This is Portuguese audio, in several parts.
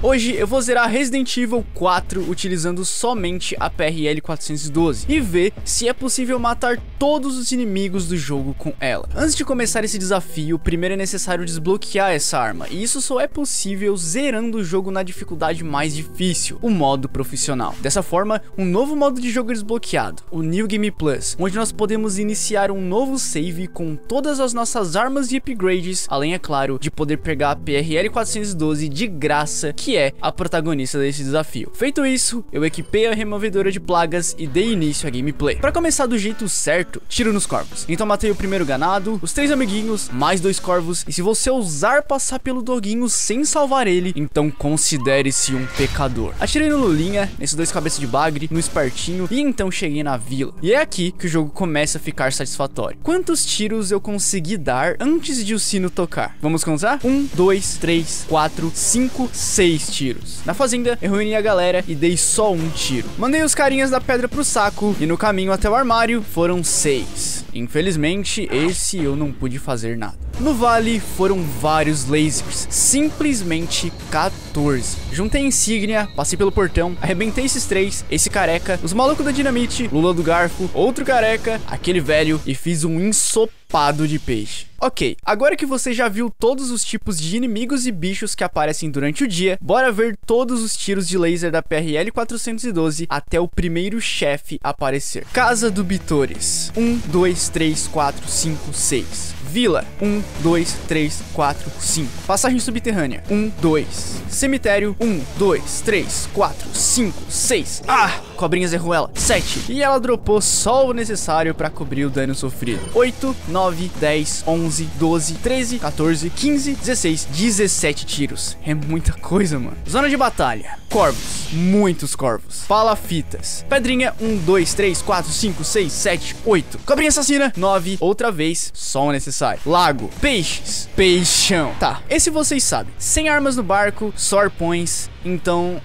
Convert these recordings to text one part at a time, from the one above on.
Hoje eu vou zerar Resident Evil 4 utilizando somente a PRL 412 e ver se é possível matar todos os inimigos do jogo com ela. Antes de começar esse desafio, primeiro é necessário desbloquear essa arma, e isso só é possível zerando o jogo na dificuldade mais difícil, o modo profissional. Dessa forma, um novo modo de jogo é desbloqueado, o New Game Plus, onde nós podemos iniciar um novo save com todas as nossas armas e upgrades, além, é claro, de poder pegar a PRL 412 de graça, que é a protagonista desse desafio. Feito isso, eu equipei a removedora de plagas e dei início à gameplay. Para começar do jeito certo, tiro nos corvos. Então matei o primeiro ganado, os 3 amiguinhos, mais 2 corvos, e se você ousar passar pelo doguinho sem salvar ele, então considere-se um pecador. Atirei no Lulinha, nesses 2 cabeças de bagre, no Espartinho, e então cheguei na vila. E é aqui que o jogo começa a ficar satisfatório. Quantos tiros eu consegui dar antes de o sino tocar? Vamos contar? 1, 2, 3, 4, 5, 6 tiros. Na fazenda, eu reuni a galera e dei só um tiro. Mandei os carinhas da pedra pro saco, e no caminho até o armário foram 6. Infelizmente, esse eu não pude fazer nada. No vale foram vários lasers, simplesmente 14. Juntei a insígnia, passei pelo portão, arrebentei esses 3, esse careca, os malucos da dinamite, Lula do garfo, outro careca, aquele velho, e fiz um ensopado de peixe. Ok, agora que você já viu todos os tipos de inimigos e bichos que aparecem durante o dia, bora ver todos os tiros de laser da PRL 412 até o primeiro chefe aparecer. Casa do Bitores. 1, 2, 3, 4, 5, 6. Vila. 1, 2, 3, 4, 5. Passagem subterrânea. 1, 2. Cemitério. 1, 2, 3, 4, 5, 6. Ah! Cobrinhas errou ela. 7. E ela dropou só o necessário pra cobrir o dano sofrido. 8, 9, 10, 11, 12, 13, 14, 15, 16, 17 tiros. É muita coisa, mano. Zona de batalha. Corvos. Muitos corvos. Palafitas. Pedrinha. 1, 2, 3, 4, 5, 6, 7, 8. Cobrinha assassina. 9. Outra vez, só o necessário. Lago. Peixes. Peixão. Tá, esse vocês sabem. Sem armas no barco, só arpões. Então,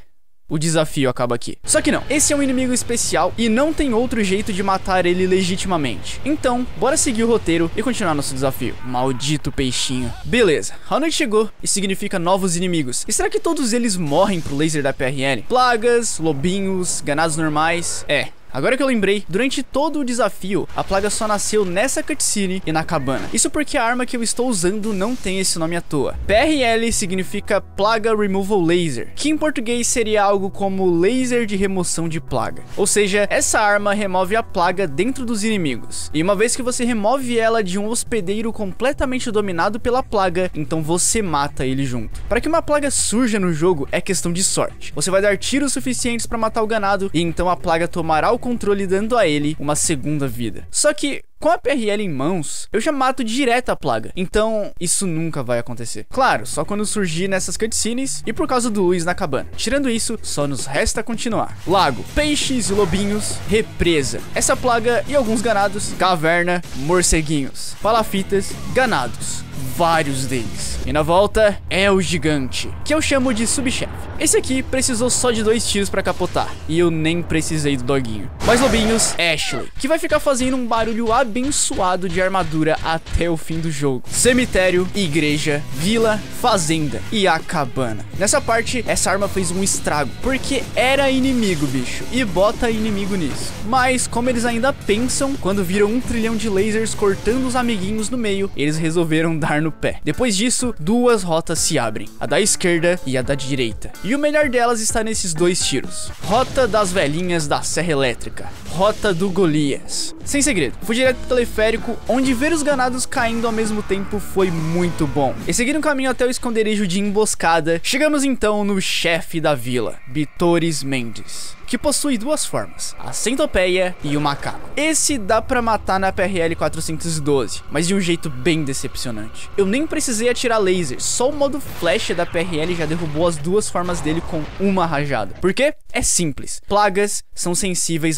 o desafio acaba aqui. Só que não, esse é um inimigo especial e não tem outro jeito de matar ele legitimamente. Então, bora seguir o roteiro e continuar nosso desafio. Maldito peixinho. Beleza, a noite chegou e significa novos inimigos. E será que todos eles morrem pro laser da PRL? Plagas, lobinhos, ganados normais. Agora que eu lembrei, durante todo o desafio, a plaga só nasceu nessa cutscene e na cabana. Isso porque a arma que eu estou usando não tem esse nome à toa. PRL significa Plaga Removal Laser, que em português seria algo como laser de remoção de plaga. Ou seja, essa arma remove a plaga dentro dos inimigos. E uma vez que você remove ela de um hospedeiro completamente dominado pela plaga, então você mata ele junto. Para que uma plaga surja no jogo é questão de sorte. Você vai dar tiros suficientes para matar o ganado e então a plaga tomará o controle, dando a ele uma segunda vida. Só que com a PRL em mãos, eu já mato direto a plaga. Então, isso nunca vai acontecer. Claro, só quando surgir nessas cutscenes e por causa do luz na cabana. Tirando isso, só nos resta continuar. Lago, peixes e lobinhos, represa. Essa plaga e alguns ganados, caverna, morceguinhos, palafitas, ganados. Vários deles. E na volta é o gigante, que eu chamo de subchefe. Esse aqui precisou só de 2 tiros pra capotar, e eu nem precisei do doguinho. Mais lobinhos, Ashley, que vai ficar fazendo um barulho abençoado de armadura até o fim do jogo. Cemitério, igreja, vila, fazenda e a cabana. Nessa parte, essa arma fez um estrago, porque era inimigo, bicho, e bota inimigo nisso. Mas como eles ainda pensam, quando viram 1 trilhão de lasers cortando os amiguinhos no meio, eles resolveram dar no pé. Depois disso, 2 rotas se abrem, a da esquerda e a da direita. E o melhor delas está nesses 2 tiros. Rota das velhinhas da Serra Elétrica. Rota do Golias. Sem segredo, fui direto pro teleférico, onde ver os ganados caindo ao mesmo tempo foi muito bom. E seguindo o caminho até o esconderijo de emboscada, chegamos então no chefe da vila, Bitores Mendes, que possui 2 formas, a centopeia e o macaco. Esse dá pra matar na PRL 412, mas de um jeito bem decepcionante. Eu nem precisei atirar laser, só o modo flecha da PRL já derrubou as 2 formas dele com uma rajada. Por quê? É simples, plagas são sensíveis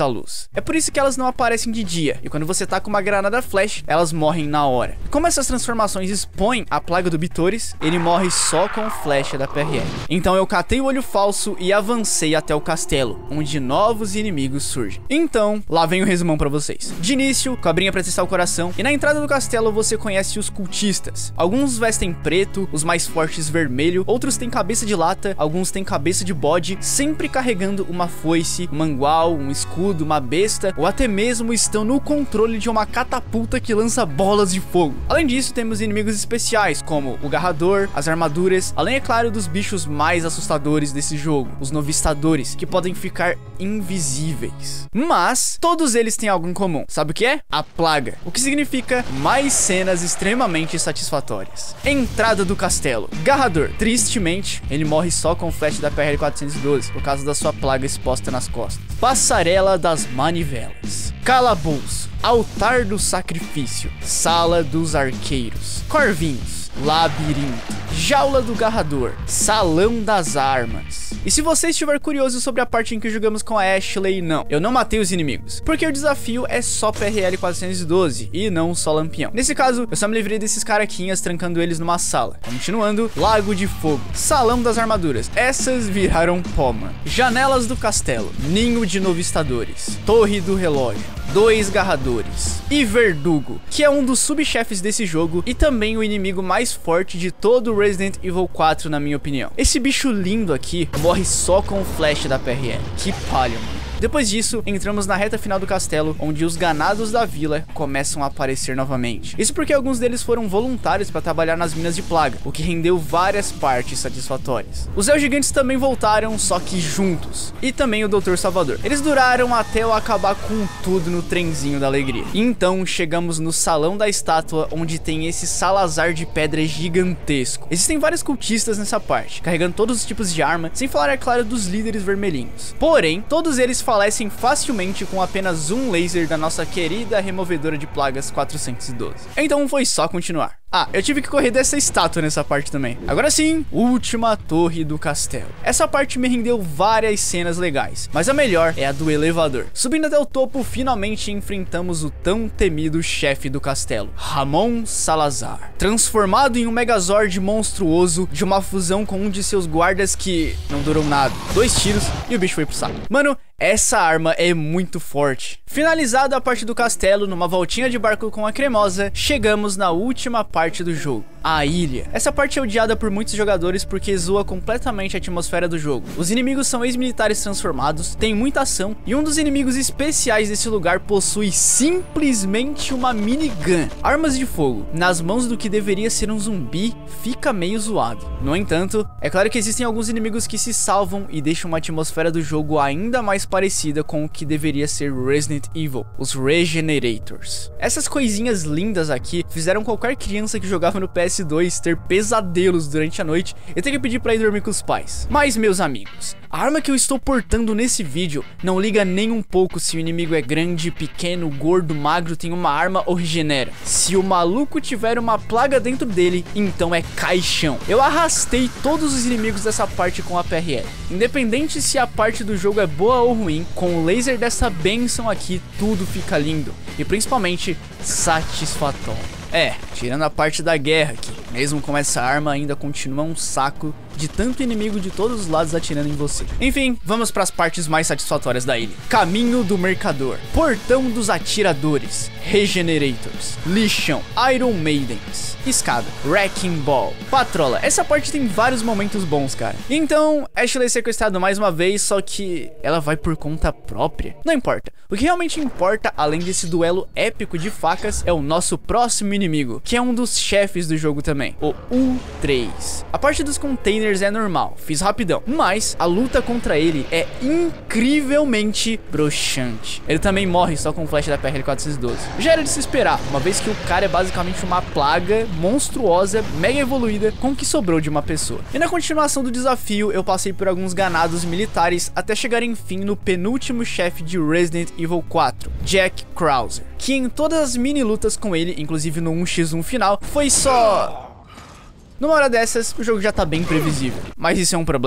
à luz. É por isso que elas não aparecem de dia, e quando você tá com uma granada flash, elas morrem na hora. E como essas transformações expõem a plaga do Bitoris, ele morre só com flecha da PRL. Então eu catei o olho falso e avancei até o castelo, onde novos inimigos surgem. Então, lá vem o resumão pra vocês. De início, cobrinha pra testar o coração, e na entrada do castelo você conhece os cultistas. Alguns vestem preto, os mais fortes vermelho, outros têm cabeça de lata, alguns têm cabeça de bode, sempre carregando uma foice, um mangual, um escudo, uma besta, ou até mesmo estão no controle de uma catapulta que lança bolas de fogo. Além disso, temos inimigos especiais, como o Garrador, as armaduras, além, é claro, dos bichos mais assustadores desse jogo, os novistadores, que podem ficar invisíveis. Mas, todos eles têm algo em comum. Sabe o que é? A plaga. O que significa mais cenas extremamente satisfatórias. Entrada do castelo. Garrador. Tristemente, ele morre só com o flash da PRL-412, por causa da sua plaga exposta nas costas. Passarela das Manivelas. Calabouço. Altar do Sacrifício. Sala dos Arqueiros. Corvinhos. Labirinto. Jaula do Garrador. Salão das Armas. E se você estiver curioso sobre a parte em que jogamos com a Ashley, não, eu não matei os inimigos, porque o desafio é só PRL 412 e não só Lampião. Nesse caso, eu só me livrei desses caraquinhas trancando eles numa sala. Continuando, Lago de Fogo, Salão das Armaduras, essas viraram pó, mano. Janelas do Castelo, Ninho de Novistadores, Torre do Relógio, 2 Garradores e Verdugo, que é um dos subchefes desse jogo e também o inimigo mais forte de todo o Resident Evil 4, na minha opinião. Esse bicho lindo aqui morre só com o flash da PRL. Que palha, mano. Depois disso, entramos na reta final do castelo, onde os ganados da vila começam a aparecer novamente. Isso porque alguns deles foram voluntários para trabalhar nas minas de plaga, o que rendeu várias partes satisfatórias. Os El Gigantes também voltaram, só que juntos. E também o Dr. Salvador. Eles duraram até eu acabar com tudo no trenzinho da alegria. E então chegamos no Salão da Estátua, onde tem esse Salazar de pedra gigantesco. Existem vários cultistas nessa parte, carregando todos os tipos de arma, sem falar, é claro, dos líderes vermelhinhos. Porém, todos eles falecem facilmente com apenas um laser da nossa querida removedora de plagas 412. Então foi só continuar. Ah, eu tive que correr dessa estátua nessa parte também. Agora sim, última torre do castelo. Essa parte me rendeu várias cenas legais, mas a melhor é a do elevador. Subindo até o topo, finalmente enfrentamos o tão temido chefe do castelo, Ramon Salazar, transformado em um Megazord monstruoso de uma fusão com um de seus guardas que não durou nada. 2 tiros e o bicho foi pro saco. Mano, essa arma é muito forte. Finalizada a parte do castelo, numa voltinha de barco com a cremosa, chegamos na última parte do jogo, a ilha. Essa parte é odiada por muitos jogadores porque zoa completamente a atmosfera do jogo. Os inimigos são ex-militares transformados, tem muita ação, e um dos inimigos especiais desse lugar possui simplesmente uma minigun. Armas de fogo nas mãos do que deveria ser um zumbi fica meio zoado. No entanto, é claro que existem alguns inimigos que se salvam e deixam uma atmosfera do jogo ainda mais parecida com o que deveria ser Resident Evil, os Regenerators. Essas coisinhas lindas aqui fizeram qualquer criança que jogava no PS2 ter pesadelos durante a noite e ter que pedir pra ir dormir com os pais. Mas, meus amigos, a arma que eu estou portando nesse vídeo não liga nem um pouco se o inimigo é grande, pequeno, gordo, magro, tem uma arma ou regenera. Se o maluco tiver uma plaga dentro dele, então é caixão. Eu arrastei todos os inimigos dessa parte com a PRL. Independente se a parte do jogo é boa ou ruim, com o laser dessa benção aqui, tudo fica lindo. E principalmente, satisfatório. É, tirando a parte da guerra aqui, mesmo com essa arma ainda continua um saco de tanto inimigo de todos os lados atirando em você. Enfim, vamos para as partes mais satisfatórias da ilha. Caminho do Mercador, Portão dos Atiradores, Regenerators, Lixão, Iron Maidens, Escada, Wrecking Ball, Patrola. Essa parte tem vários momentos bons, cara. Então, Ashley é sequestrado mais uma vez, só que ela vai por conta própria. Não importa. O que realmente importa, além desse duelo épico de facas, é o nosso próximo inimigo, que é um dos chefes do jogo também, o U3. A parte dos containers é normal, fiz rapidão, mas a luta contra ele é incrivelmente broxante. Ele também morre só com o flash da PRL-412. Já era de se esperar, uma vez que o cara é basicamente uma plaga monstruosa, mega evoluída, com o que sobrou de uma pessoa. E na continuação do desafio, eu passei por alguns ganados militares até chegar enfim no penúltimo chefe de Resident Evil 4, Jack Krauser, que em todas as mini lutas com ele, inclusive no 1x1 final, foi só... Numa hora dessas, o jogo já tá bem previsível. Mas isso é um problema?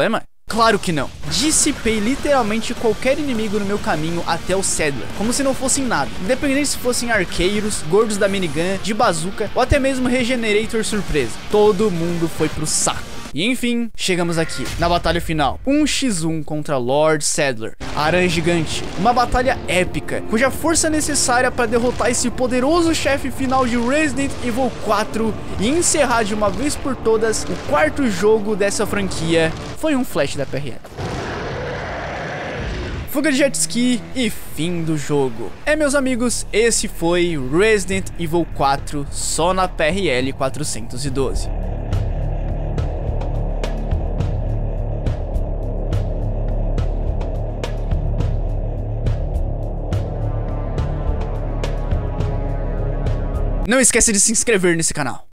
Claro que não. Dissipei literalmente qualquer inimigo no meu caminho até o Saddler, como se não fossem nada. Independente se fossem arqueiros, gordos da minigun, de bazuca ou até mesmo Regenerator surpresa. Todo mundo foi pro saco. E enfim, chegamos aqui, na batalha final. 1x1 contra Lord Saddler, a aranha gigante. Uma batalha épica, cuja força necessária para derrotar esse poderoso chefe final de Resident Evil 4 e encerrar de uma vez por todas o quarto jogo dessa franquia foi um flash da PRL. Fuga de jet ski e fim do jogo. Meus amigos, esse foi Resident Evil 4 só na PRL 412. Não esqueça de se inscrever nesse canal.